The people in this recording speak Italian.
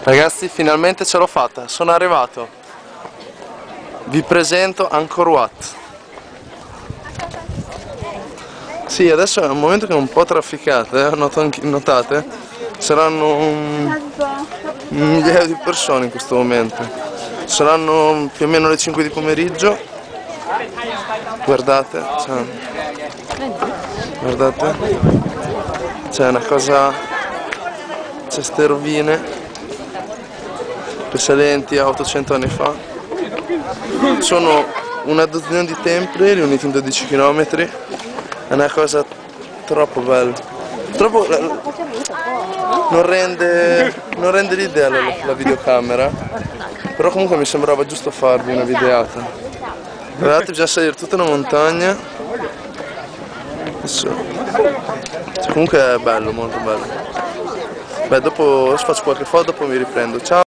Ragazzi, finalmente ce l'ho fatta, sono arrivato. Vi presento Angkor Wat. Sì, adesso è un momento che è un po' trafficato, notate? Saranno un migliaio di persone in questo momento. Saranno più o meno le 5 di pomeriggio. Guardate, guardate. C'è una cosa, c'è ste rovine risalenti a 800 anni fa. Sono una dozzina di templi riuniti in 12 km. È una cosa troppo bella. Non rende l'idea la videocamera, però comunque mi sembrava giusto farvi una videata. Guardate, bisogna salire tutta una montagna. Adesso. Comunque è bello, molto bello. Beh, dopo faccio qualche foto, dopo mi riprendo. Ciao!